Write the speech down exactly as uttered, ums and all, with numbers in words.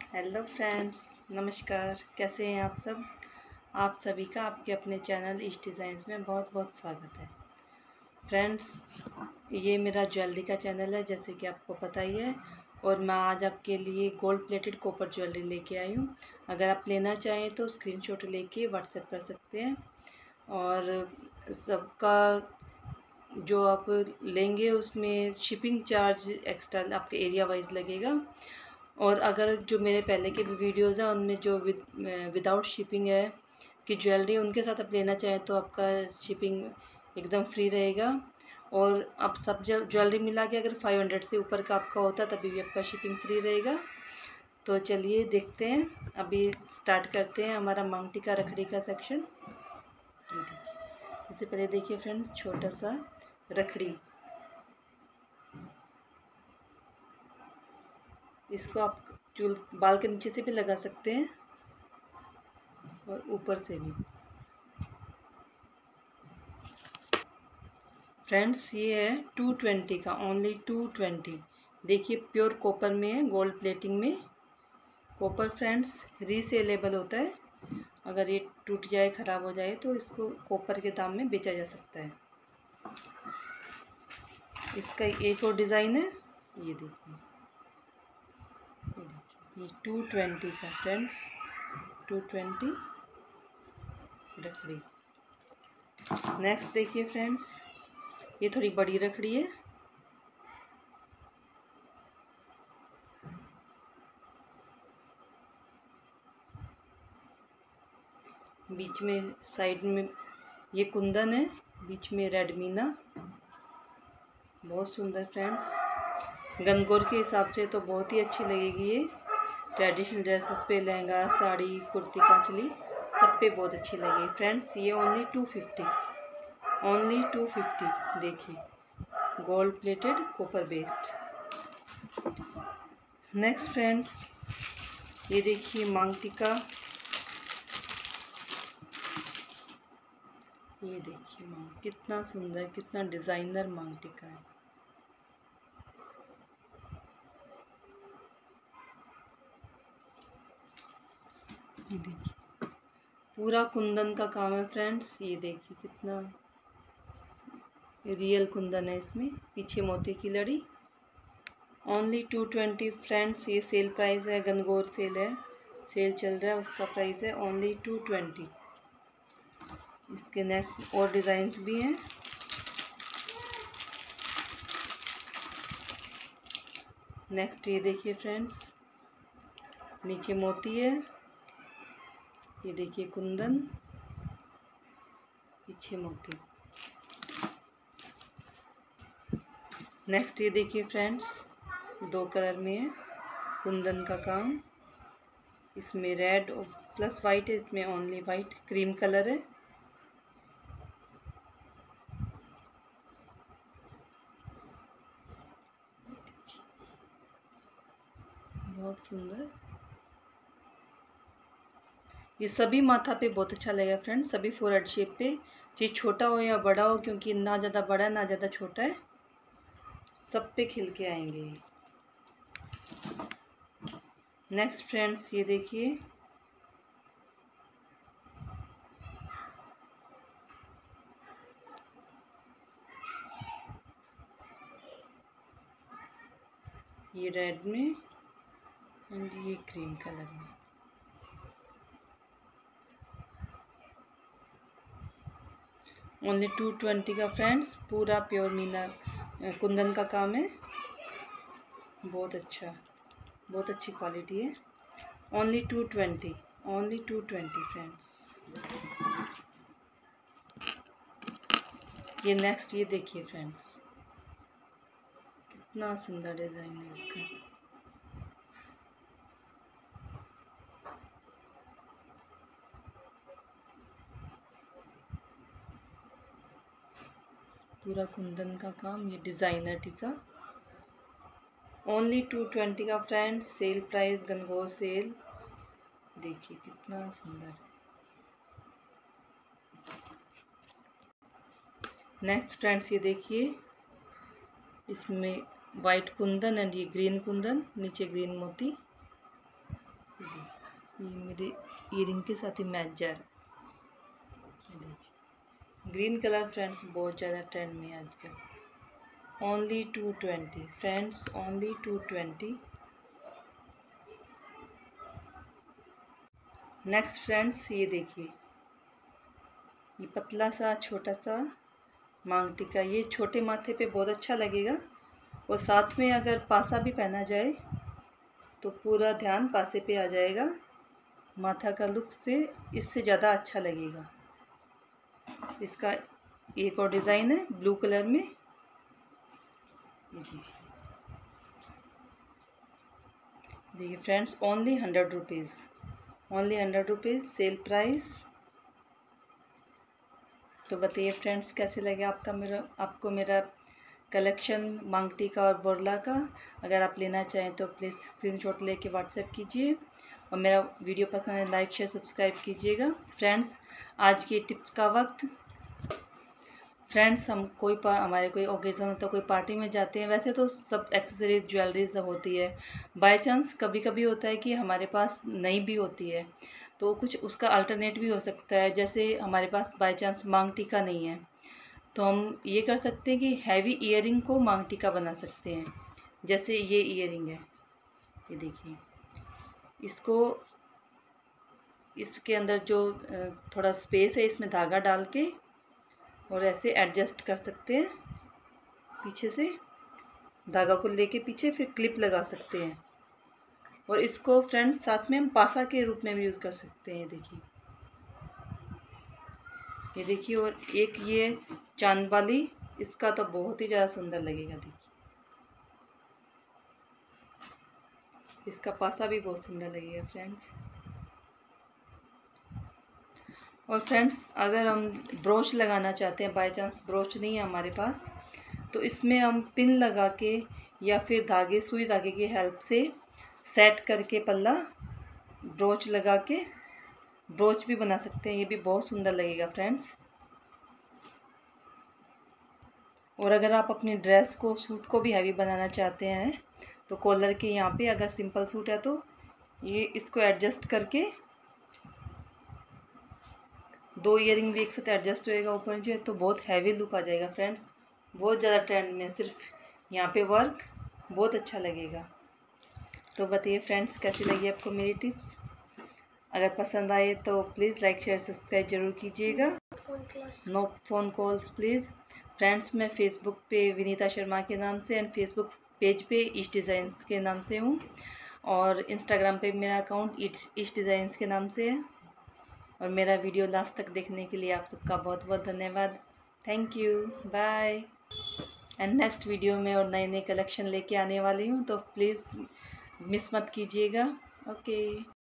Hello friends, नमस्कार। कैसे हैं आप सब? आप सभी का आपके अपने चैनल ईश डिज़ाइंस में बहुत बहुत स्वागत है। फ्रेंड्स, ये मेरा ज्वेलरी का चैनल है, जैसे कि आपको पता ही है। और मैं आज आपके लिए गोल्ड प्लेटेड कॉपर ज्वेलरी लेके आई हूँ। अगर आप लेना चाहें तो स्क्रीनशॉट लेके व्हाट्सएप कर सकते हैं। और सबका जो आप लेंगे उसमें शिपिंग चार्ज एक्स्ट्रा आपके एरिया वाइज लगेगा। और अगर जो मेरे पहले के भी वीडियोज़ हैं उनमें जो विद विदाउट शिपिंग है कि ज्वेलरी उनके साथ आप लेना चाहें तो आपका शिपिंग एकदम फ्री रहेगा। और आप सब ज्वेलरी मिला के अगर फाइव हंड्रेड से ऊपर का आपका होता है तभी भी आपका शिपिंग फ्री रहेगा। तो चलिए देखते हैं, अभी स्टार्ट करते हैं हमारा मांग टीका रखड़ी का सेक्शन। ये देखिए, सबसे पहले देखिए फ्रेंड्स, छोटा सा रखड़ी। इसको आप चूल बाल के नीचे से भी लगा सकते हैं और ऊपर से भी। फ्रेंड्स, ये है टू ट्वेंटी का, ओनली टू ट्वेंटी। देखिए, प्योर कॉपर में है, गोल्ड प्लेटिंग में कॉपर। फ्रेंड्स, रीसेलेबल होता है। अगर ये टूट जाए, ख़राब हो जाए तो इसको कॉपर के दाम में बेचा जा सकता है। इसका एक और डिज़ाइन है, ये देखिए, ये देखिए, ये टू ट्वेंटी का फ्रेंड्स, टू ट्वेंटी रखड़ी। नेक्स्ट देखिए फ्रेंड्स, ये थोड़ी बड़ी रखड़ी है। बीच में साइड में ये कुंदन है, बीच में रेड मीना, बहुत सुंदर फ्रेंड्स। गनगौर के हिसाब से तो बहुत ही अच्छी लगेगी ये। ट्रेडिशनल ड्रेसेस पे, लहंगा, साड़ी, कुर्ती, कांचली, सब पे बहुत अच्छी लगेगी फ्रेंड्स। ये only two fifty, only two fifty. देखिए, gold plated copper based. Next friends, ये देखिए मांग टीका। ये देखिए मांग, कितना सुंदर, कितना डिज़ाइनर मांग टीका है। ये देखिए, पूरा कुंदन का काम है फ्रेंड्स। ये देखिए कितना रियल कुंदन है इसमें, पीछे मोती की लड़ी। Only two twenty friends. ये सेल प्राइस है, गनगौर सेल है, सेल चल रहा है, उसका प्राइस है ओनली टू ट्वेंटी। इसके नेक्स्ट और डिज़ाइंस भी हैं। नेक्स्ट ये देखिए फ्रेंड्स, नीचे मोती है, ये देखिए कुंदन, पीछे मोती। नेक्स्ट ये देखिए फ्रेंड्स, दो कलर में है, कुंदन का काम। इसमें रेड और प्लस वाइट है, इसमें ओनली वाइट, क्रीम कलर है। बहुत सुंदर। ये सभी माथा पे बहुत अच्छा लगेगा फ्रेंड्स, सभी फोरहेड शेप पे, चाहे छोटा हो या बड़ा हो, क्योंकि ना ज़्यादा बड़ा है ना ज़्यादा छोटा है, सब पे खिल के आएंगे। नेक्स्ट फ्रेंड्स, ये देखिए, ये रेड में एंड ये क्रीम कलर में। ओनली टू ट्वेंटी का फ्रेंड्स, पूरा प्योर मीना कुंदन का काम है, बहुत अच्छा, बहुत अच्छी क्वालिटी है। Only two twenty, only two twenty friends. ये नेक्स्ट, ये देखिए फ्रेंड्स, कितना सुंदर डिज़ाइन है इसका। पूरा कुंदन का काम, ये डिज़ाइनर टीका। ओनली टू ट्वेंटी का friends, sale price, Gangaur sale. देखिए कितना सुंदर। नेक्स्ट फ्रेंड्स, ये देखिए, इसमें वाइट कुंदन एंड ये ग्रीन कुंदन, नीचे ग्रीन मोती। ये मेरे ईयरिंग के साथ ही मैच जा रहा है। देखिए ग्रीन कलर फ्रेंड्स बहुत ज़्यादा ट्रेंड में है आजकल। Only two twenty friends, only two twenty. Next friends ये देखिए, ये पतला सा छोटा सा मांग टीका, ये छोटे माथे पे बहुत अच्छा लगेगा। और साथ में अगर पासा भी पहना जाए तो पूरा ध्यान पासे पे आ जाएगा, माथा का लुक से इससे ज़्यादा अच्छा लगेगा। इसका एक और डिज़ाइन है ब्लू कलर में। देखिए friends, only hundred rupees, only hundred rupees sale price. तो बताइए फ्रेंड्स कैसे लगे आपका मेरा आपको मेरा कलेक्शन मांग टीका और बोरला का। अगर आप लेना चाहें तो प्लीज़ स्क्रीनशॉट लेके व्हाट्सएप कीजिए और मेरा वीडियो पसंद है लाइक शेयर सब्सक्राइब कीजिएगा। फ्रेंड्स आज की टिप्स का वक्त। फ्रेंड्स हम कोई पा हमारे कोई ओकेज़न होता है, कोई पार्टी में जाते हैं, वैसे तो सब एक्सेसरीज ज्वेलरी सब होती है। बाय चांस कभी कभी होता है कि हमारे पास नहीं भी होती है, तो कुछ उसका अल्टरनेट भी हो सकता है। जैसे हमारे पास बाय चांस मांग टीका नहीं है, तो हम ये कर सकते हैं कि हैवी ईयरिंग को मांग टीका बना सकते हैं। जैसे ये ईयरिंग है, ये देखिए, इसको इसके अंदर जो थोड़ा स्पेस है इसमें धागा डाल के और ऐसे एडजस्ट कर सकते हैं। पीछे से धागा को लेके पीछे फिर क्लिप लगा सकते हैं। और इसको फ्रेंड्स साथ में हम पासा के रूप में भी यूज़ कर सकते हैं। देखिए ये देखिए, और एक ये चांद वाली, इसका तो बहुत ही ज़्यादा सुंदर लगेगा। देखिए इसका पासा भी बहुत सुंदर लगेगा फ्रेंड्स। और फ्रेंड्स अगर हम ब्रोच लगाना चाहते हैं, बाय चांस ब्रोच नहीं है हमारे पास, तो इसमें हम पिन लगा के या फिर धागे सुई धागे की हेल्प से सेट करके पल्ला ब्रोच लगा के ब्रोच भी बना सकते हैं। ये भी बहुत सुंदर लगेगा फ्रेंड्स। और अगर आप अपनी ड्रेस को सूट को भी हैवी बनाना चाहते हैं तो कॉलर के यहाँ पे अगर सिंपल सूट है तो ये इसको एडजस्ट करके दो ईयरिंग भी एक साथ एडजस्ट होएगा ऊपर नीचे, तो बहुत हैवी लुक आ जाएगा फ्रेंड्स। बहुत ज़्यादा ट्रेंड में, सिर्फ यहाँ पे वर्क बहुत अच्छा लगेगा। तो बताइए फ्रेंड्स कैसी लगी आपको मेरी टिप्स। अगर पसंद आए तो प्लीज़ लाइक शेयर सब्सक्राइब जरूर कीजिएगा। No phone calls please. Friends मैं फ़ेसबुक पे विनीता शर्मा के नाम से एंड फेसबुक पेज पे ईस्ट डिज़ाइंस के नाम से हूँ, और इंस्टाग्राम पे मेरा अकाउंट ईस्ट डिज़ाइंस के नाम से है। और मेरा वीडियो लास्ट तक देखने के लिए आप सबका बहुत बहुत धन्यवाद। Thank you, bye. And next video में और नए नए कलेक्शन लेके आने वाली हूँ, तो प्लीज़ मिस मत कीजिएगा। ओके।